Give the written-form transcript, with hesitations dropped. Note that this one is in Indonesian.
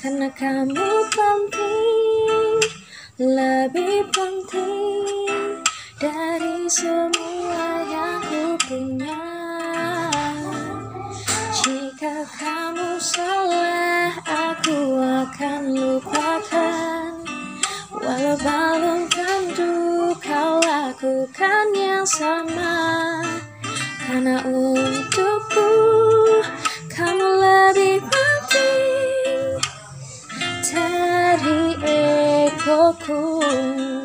karena kamu penting, lebih penting dari semua yang ku punya. Jika kamu salah, aku akan lupakan, walau belum tentu kau lakukan yang sama. Karena untukku kamu lebih penting dari egoku.